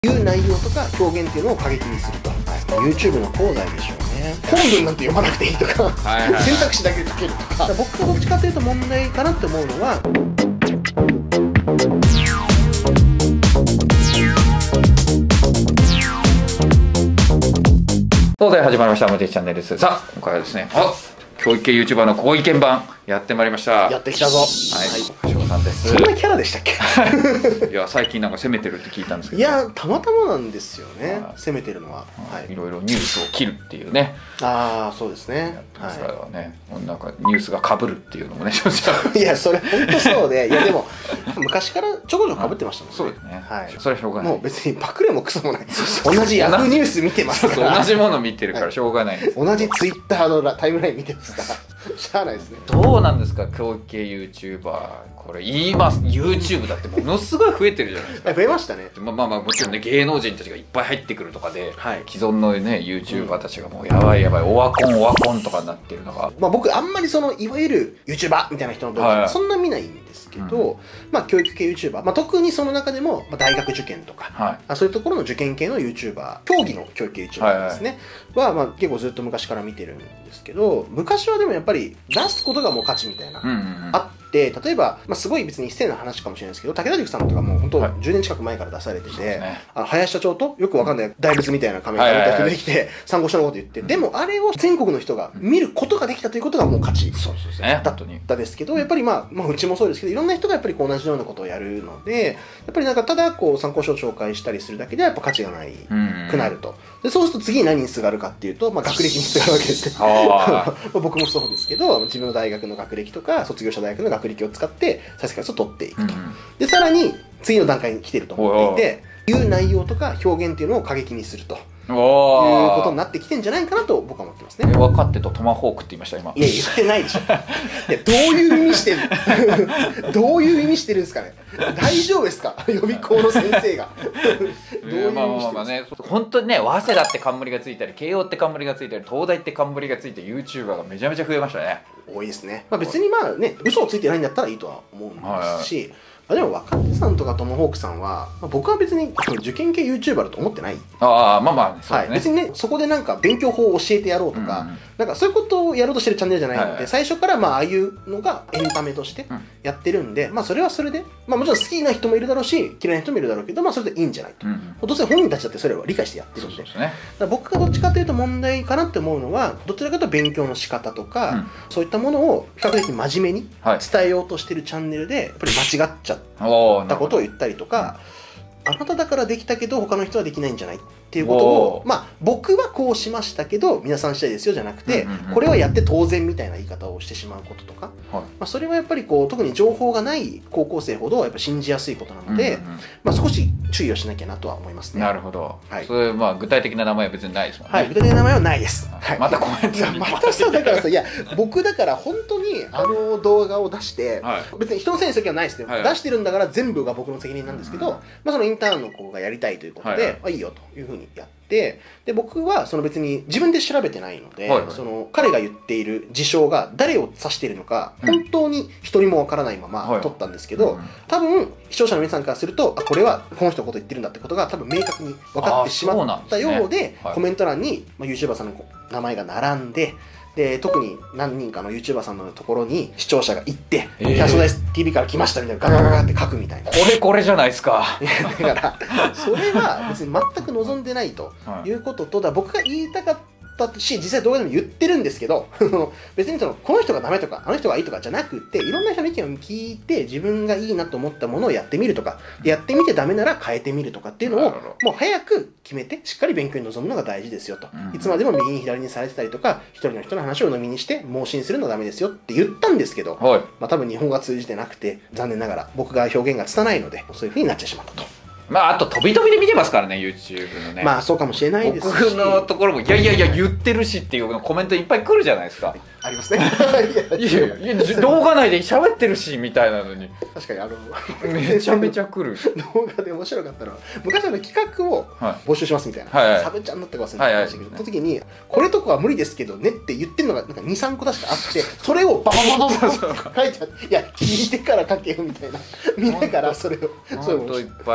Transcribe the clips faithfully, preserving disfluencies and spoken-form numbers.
いう内容とか表現っていうのを過激にすると、はい、YouTube の功罪でしょうね。本文なんて読まなくていいとかはいはい、選択肢だけで書けるとか、僕がどっちかというと問題かなって思うのは、 東西始まりました無敵チャンネルです。さあ今回はですね、あ教育系 YouTuber のご意見番やってまいりました。 やってきたぞ。はい、 橋本さんです。 そんなキャラでしたっけ？ いや最近なんか攻めてるって聞いたんですけど、 いやたまたまなんですよね、攻めてるのは。 はい、いろいろニュースを切るっていうね。 ああそうですね。 やってますからね、なんかニュースが被るっていうのもね、 いやそれ本当そうで、いやでも昔からちょこちょこ被ってましたもんね。 そうですね。 はい。 それはしょうがない。 もう別にパクれもクソもない。同じヤフーニュース見てますから。 同じもの見てるからしょうがないです。 同じツイッターのタイムライン見てますから。しゃあないですね。 どうなんですか教育系 YouTuber、 これ言います。 YouTube だってものすごい増えてるじゃないですか。 増えましたね。 まあまあまあもちろんね、芸能人たちがいっぱい入ってくるとかで、 はい、 既存のね YouTuber たちがもうやばいやばい、オワコンオワコンとかになってるのが、まあ僕あんまりそのいわゆる YouTuber みたいな人の動画そんな見ないんですけど、はい、まあ教育系 YouTuber、まあ、特にその中でも、まあ、大学受験とか、はい、そういうところの受験系の YouTuber、 競技の教育系 YouTuber ですね、はいはい、は、まあ、結構ずっと昔から見てるんですけど、昔はでもやっぱり出すことがもう価値みたいな、うんうんうん、あって例えば、まあ、すごい別に失礼な話かもしれないですけど、武田塾さんとかもう本当じゅうねん近く前から出されてて、はいね、あの林社長とよくわかんない大仏みたいな仮面が出てきて参考書のこと言って、うん、でもあれを全国の人が見ることができたということがもう価値だったですけど、やっぱり、まあ、まあうちもそうですけど、いろんな人がやっぱりこう同じようなことをやるので、やっぱりなんかただこう参考書を紹介したりするだけではやっぱ価値がないくなると。でそうすると次に何にすがるかっていうと、まあ、学歴にすがるわけですね。僕もそうですけど、自分の大学の学歴とか卒業した大学の学歴を使って再生回数を取っていくと、うん、でさらに次の段階に来てると思っていて、言う内容とか表現っていうのを過激にするということになってきてんじゃないかなと僕は思ってますね。 分かってとトマホークって言いました今。 いや言ってないでしょ。いやどういう意味してるのどういう意味してるんですかね。大丈夫ですか予備校の先生が。どういう意味してるんですか。まあまあまあね、 本当にね、早稲田って冠がついたり慶応って冠がついたり東大って冠がついて YouTuber がめちゃめちゃ増えましたね。 多いですね。まあ、別にまあね嘘をついてないんだったらいいとは思うんですし、はいはい、でも若手さんとかトモホークさんは、まあ、僕は別に受験系 YouTuber だと思ってない。 ああまあまあそうですね、 はい、別にねそこでなんか勉強法を教えてやろうとか、うんうん、なんかそういうことをやろうとしてるチャンネルじゃないので、はいはい、最初からまあああいうのがエンタメとしてやってるんで、うん、まあそれはそれで、まあ、もちろん好きな人もいるだろうし嫌いな人もいるだろうけど、まあそれでいいんじゃないと、うんうん、どうせ本人たちだってそれは理解してやってるんで、そうですね、だから僕がどっちかというと問題かなって思うのは、どちらかというと勉強の仕方とか、うん、そういったものを比較的真面目に伝えようとしてるチャンネルでやっぱり間違っちゃったことを言ったりとか、あなただからできたけど他の人はできないんじゃないっていうことを、まあ僕はこうしましたけど皆さん次第ですよじゃなくて、これはやって当然みたいな言い方をしてしまうこととか、はい、まあそれはやっぱりこう特に情報がない高校生ほどやっぱ信じやすいことなので、まあ少し注意をしなきゃなとは思いますね。 なるほど。はい。それまあ具体的な名前は別にないですもんね。 はい。具体的な名前はないです。はい。 またコメントに。 またさだからさ、いや僕だから本当にあの動画を出して、はい、別に人のせいにする気はないですよ。はいはい、出してるんだから全部が僕の責任なんですけど、うん、まあそのインターンの子がやりたいということで、はいはい、あいいよというふうにやって、で僕はその別に自分で調べてないので、はいはい、その彼が言っている事象が誰を指しているのか、うん、本当に一人もわからないまま撮ったんですけど、はいはい、多分視聴者の皆さんからすると、あこれはこの人のこと言ってるんだってことが多分明確に分かってしまったようで、ねはい、コメント欄に、まあ、YouTuber さんの名前が並んで、で特に何人かの YouTuber さんのところに視聴者が行って「キャストダイス ティーブイ から来ました」みたいなガガガガって書くみたいな、 これこれじゃないですか。 だからそれは別に全く望んでないということと、だ僕が言いたかったし実際動画でも言ってるんですけど別にそのこの人がダメとかあの人がいいとかじゃなくて、いろんな人の意見を聞いて自分がいいなと思ったものをやってみるとか、やってみてダメなら変えてみるとかっていうのをもう早く決めてしっかり勉強に臨むのが大事ですよと、うん、いつまでも右に左にされてたりとか一人の人の話を飲みにして盲信するのはダメですよって言ったんですけど、はい、まあ多分日本語が通じてなくて残念ながら僕が表現が拙いのでそういう風になってしまったと。 まああと飛び飛びで見てますからね YouTube のね。 まあそうかもしれないですし、 僕のところもいやいやいや言ってるしっていうコメントいっぱい来るじゃないですか。 ありますね。 いやいやいや動画内で喋ってるしみたいなのに確かにあのめちゃめちゃ来る。 動画で面白かったのは昔の企画を募集しますみたいな、 はいはい、 サブちゃんだったか忘れてましたけど、その時にこれとかは無理ですけどねって言ってるのがなんかにさんこ確かあって、それをババババババ書いてあって、いや聞いてから書けよみたいな見ながらそれを本当いっぱいありますね。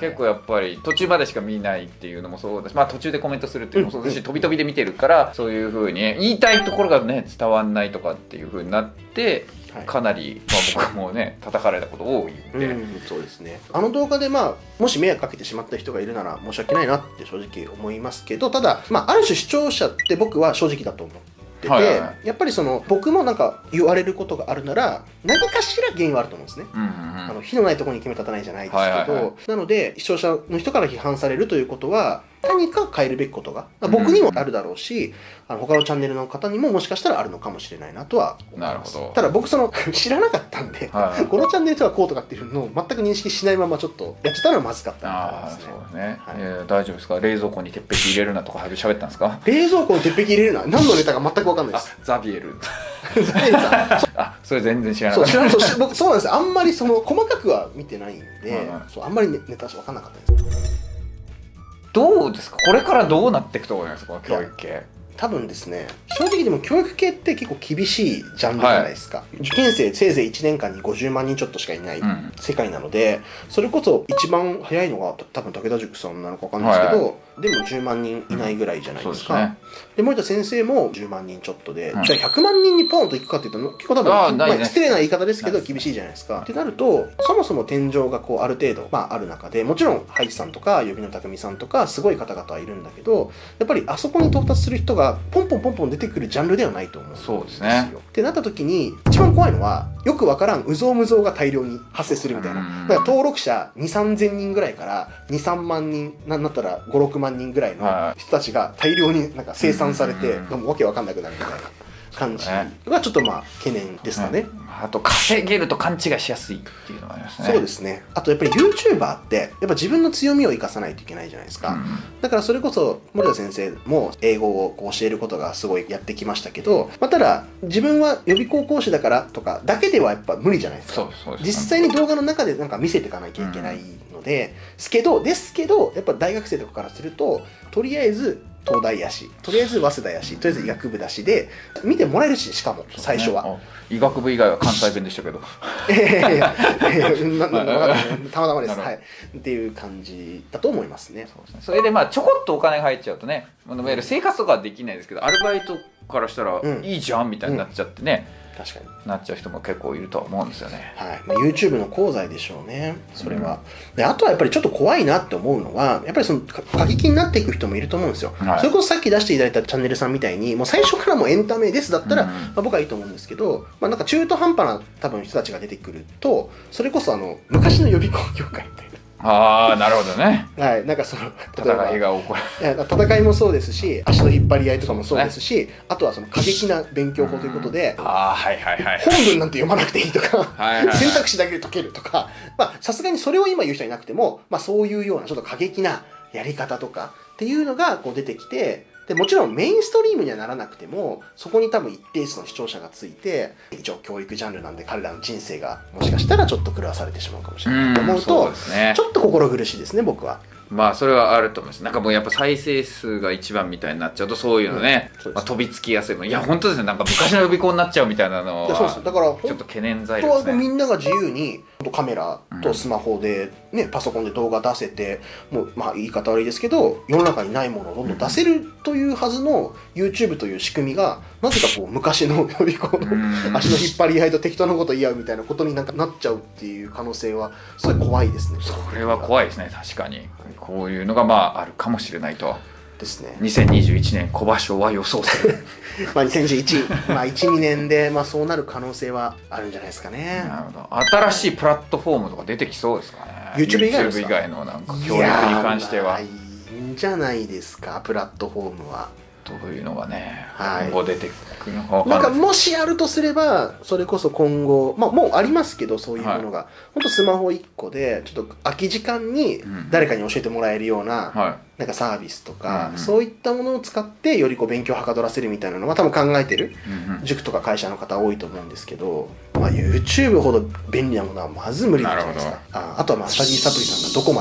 結構やっぱり途中までしか見ないっていうのもそうだし、まあ途中でコメントするっていうのもそうだし、飛び飛びで見てるからそういう風に言いたいところがね伝わんないとかっていう風になってかなり、まあ、僕もね叩かれたこと多いんで、うん、 そうですね。あの動画でまあもし迷惑かけてしまった人がいるなら申し訳ないなって正直思いますけど、ただまあある種視聴者って僕は正直だと思うてて、はいはいはい、やっぱりその僕もなんか言われることがあるなら何かしら原因はあると思うんですね、うんうんうん、あの火のないところに決め立たないじゃないですけど、はいはいはい、なので視聴者の人から批判されるということは何か変えるべきことが僕にもあるだろうし、うん、あの他のチャンネルの方にももしかしたらあるのかもしれないなとは思います。なるほど。ただ僕その知らなかったんで、はい、このチャンネルとはこうとかっていうのを全く認識しないままちょっとやってたのはまずかったなと思いますね。 あ、そうですね、はい、えー、大丈夫ですか。冷蔵庫に鉄壁入れるなとか喋ったんですか。 冷蔵庫に鉄壁入れるな、何のネタか全く分かんないです。 ザビエルザビエルさんあ、それ全然知らなかった。 そう、そう、僕そうなんですよ。あんまりその細かくは見てないんで、はいはい、そうあんまりネタ分かんなかったです。 どうですか、これからどうなっていくと思いますか、この教育系。 多分ですね、正直でも教育系って結構厳しいジャンルじゃないですか、はい、受験生せいぜいいちねんかんにごじゅうまんにんちょっとしかいない世界なので、うん、それこそ一番早いのが多分武田塾さんなのか分かんないですけど、はいはい、でもじゅうまんにんいないぐらいじゃないですか、うん、で、ね、で森田先生もじゅうまんにんちょっとで、うん、じゃあひゃくまんにんにポンといくかっていうと結構多分まあ、失礼な言い方ですけど厳しいじゃないですか。ってなるとそもそも天井がこうある程度、まあ、ある中でもちろんハイジさんとか指の匠さんとかすごい方々はいるんだけど、やっぱりあそこに到達する人がポンポンポンポン出てくるジャンルではないと思うんですよ。 そうですね。 ってなった時に一番怖いのはよくわからんうぞうむぞうが大量に発生するみたいな。だから登録者に、さんぜんにんぐらいからに、さんまんにんなんだったらご、ろくまんにんぐらいの人たちが大量になんか生産されてどうもわけわかんなくなるみたいな感じがちょっとまあ懸念ですかね。 あと稼げると勘違いしやすいっていうのがありますね。 そうですね。あとやっぱり YouTuber ってやっぱ自分の強みを生かさないといけないじゃないですか、うん、だからそれこそ森田先生も英語をこう教えることがすごいやってきましたけど、まあ、ただ自分は予備校講師だからとかだけではやっぱ無理じゃないですか。そうそうです。実際に動画の中でなんか見せていかなきゃいけないので、うん、すけどですけどやっぱ大学生とかからするととりあえず東大やし、とりあえず早稲田やし、とりあえず医学部だしで見てもらえるし、しかも最初は、ね、 医学部以外は関西弁でしたけどいやいやたまたまです、はい、っていう感じだと思いますね。 そうですね。それでまあちょこっとお金入っちゃうとね、いわゆる生活とかはできないですけど、アルバイトからしたらいいじゃんみたいになっちゃってね、うんうん、確かになっちゃう人も結構いるとは思うんですよね。 はい、まあ、YouTube の功罪でしょうね、それは、うん、であとはやっぱりちょっと怖いなって思うのはやっぱりその過激になっていく人もいると思うんですよ、はい、それこそさっき出していただいたチャンネルさんみたいにもう最初からもうエンタメですだったら、うん、まあ、僕はいいと思うんですけど、まあ、なんか中途半端な多分人たちが出てくるとそれこそあの昔の予備校業界みたいな。 ああ、なるほどね。 はい、なんかその戦いが起こる。 戦いもそうですし、足の引っ張り合いとかもそうですし、ね、あとはその過激な勉強法ということで、 ああ、はいはいはい。 本文なんて読まなくていいとか、はいはいはい、選択肢だけで解けるとか、まあさすがにそれを今言う人はいなくても、まあそういうようなちょっと過激なやり方とかっていうのがこう出てきて。でもちろんメインストリームにはならなくてもそこに多分一定数の視聴者がついて一応教育ジャンルなんで彼らの人生がもしかしたらちょっと狂わされてしまうかもしれないと思うと、ね、ちょっと心苦しいですね僕は。 まあそれはあると思います。なんかもうやっぱ再生数が一番みたいになっちゃうとそういうのね、うん、まあ、飛びつきやすいもん。いや本当ですね、なんか昔の予備校になっちゃうみたいなのはそうです。だからちょっと懸念材料ですね。 みんなが自由にカメラとスマホで、ね、パソコンで動画出せて、もうまあ言い方悪いですけど世の中にないものをどんどん出せるというはずの YouTube という仕組みがなぜかこう昔の予備校の足の引っ張り合いと適当なこと言い合うみたいなことになんかなっちゃうっていう可能性はすごい怖いですね。 それは怖いですね。確かにこういうのがまああるかもしれないとですね。 にせんにじゅういちねん小場所は予想するまあにせんにじゅういち、まあいち、にねんでまあそうなる可能性はあるんじゃないですかね。 なるほど。新しいプラットフォームとか出てきそうですかね。 YouTube 以外ですか？ YouTube 以外のなんか教育に関しては。 いいんじゃないですか、プラットフォームは。 というのがね、 はい、 今後出てくるのか分かんない。なんかもしあるとすればそれこそ今後、まあもうありますけどそういうものが、はい、ほんとスマホいっこでちょっと空き時間に誰かに教えてもらえるような、うん、なんかサービスとか、うん、そういったものを使ってよりこう勉強をはかどらせるみたいなのは多分考えてる、うん、塾とか会社の方多いと思うんですけど、まあ、YouTube ほど便利なものはまず無理じゃないですか。あ, あとはまあスタディサプリさんがどこまで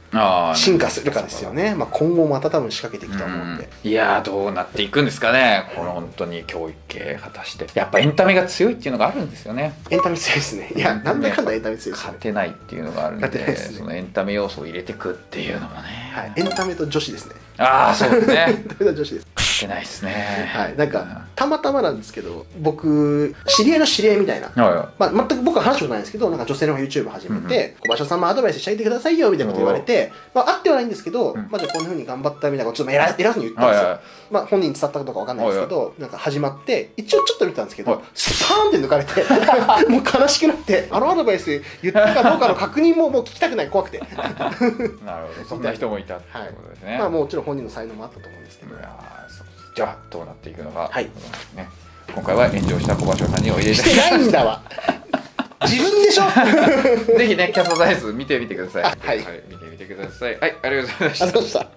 進化するかですよね。まあ、今後また多分仕掛けていくと思うんで、 うん、いやーどうなっていくんですかね、この本当に教育系果たして。やっぱエンタメが強いっていうのがあるんですよね。 エンタメ強いですね。いや、なんだかんだエンタメ強いですね。 勝てないっていうのがあるんで、ね、そのエンタメ要素を入れてくっていうのもね、 はい、エンタメと女子ですね。 ああそうですね。 エンタメと女子です。 勝てないですね。 はい、なんかたまたまなんですけど、僕知り合いの知り合いみたいな、はい、まあ全く僕は話したことないんですけど、なんか女性の YouTube 始めて、小林さんもアドバイスしてあげてくださいよみたいなこと言われて、まああってはないんですけど、うん、まあじゃあこんな風に頑張ったみたいなことちょっと偉偉そうに言ったんですよ。はいはい、まあ本人に伝わったことかわかんないですけど、はいはい、なんか始まって一応ちょっと見たんですけど、はい、スパーンって抜かれてもう悲しくなって、あのアドバイス言ったかどうかの確認ももう聞きたくない、怖くて。 なるほど、そんな人もいたってことですね。 はい、まあもちろん本人の才能もあったと思うんですけど。 じゃあどうなっていくのか、 はい、 ね、今回は炎上した小林さんにお入れしてないんだわ。自分でしょ。 ぜひねキャストダイス見てみてください。 はい、 はい、見てみてください。はい、ありがとうございました。